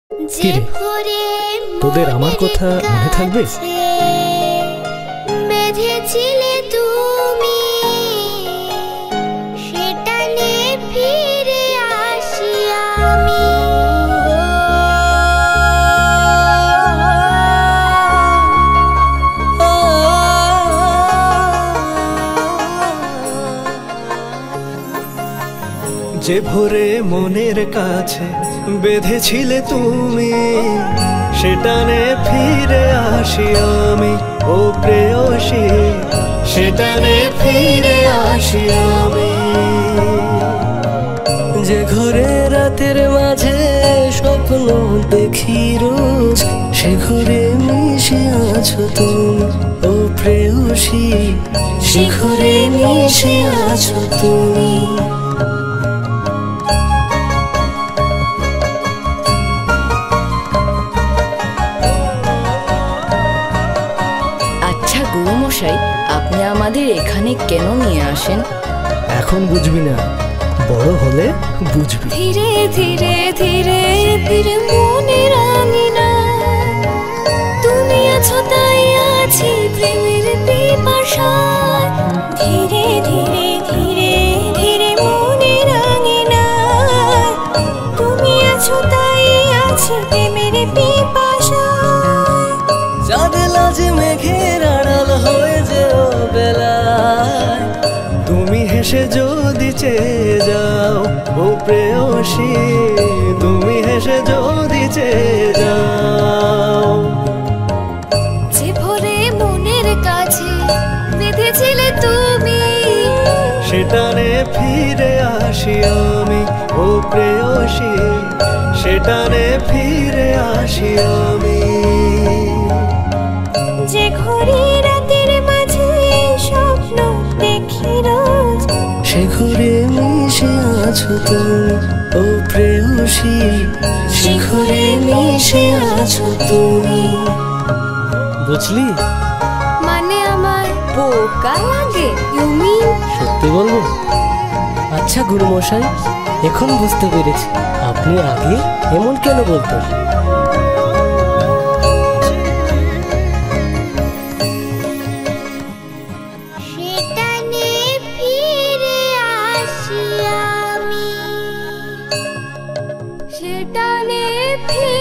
কিরে, তোদের আমার কথা মনে থাকবে? বেঁধেছিলে তুমি, সেটা নিয়ে ফিরে আসি আমি। যে ভোরে মনের কাছে বেঁধেছিলে তুমি, সেটা নে ফিরে আসি আমি। ও প্রেয়সী, সেটা নে ফিরে আসি আমি। যে ঘরে রাতের মাঝে স্বপ্ন দেখি রোজ, সে ঘরে মিশে আছো তুমি। ও প্রেয়সী, সে ঘরে মিশে আছো তুমি। আচ্ছা গুরুমশাই, আপনি আমাদের এখানে কেন নিয়ে আসেন? এখন বুঝবি না, বড় হলে বুঝবি। ধীরে ধীরে ধীরে ধীরে মনের আঙিনা, তুমি আছো তাই আছি প্রেমের পিপাসায়। ধীরে ধীরে ধীরে ধীরে মনের আঙিনা, তুমি আছো তাই আছি প্রেমের পিপাসায়। চাঁদ লাজে মেঘের আড়াল হয়ে যেও বেলায়, তুমি হেসে যদি চেয়ে যাও। ও প্রেয়সী, তুমি হেসে যদি চেয়ে যাও। যে ভোরে মনের কাছে বেঁধেছিলে তুমি, সেটা নে ফিরে আসি আমি। ও প্রেয়সী, সেটা নে ফিরে আসি আমি। যে ঘরে রাতের মাঝে স্বপ্ন দেখি রোজ, সে ঘরে মিশে আছো তুমি। ও প্রেয়সী, সে ঘরে মিশে আছো তুমি। বুঝলি? মানে আমার বোকা লাগে? You mean? সত্যি বলবো? আচ্ছা গুরুমশাই, এখন বুঝতে পেরেছি আপনি আগে এমন কেন বলতেন। সেটা নিয়ে ফিরে আসি আমি, সেটা নিয়ে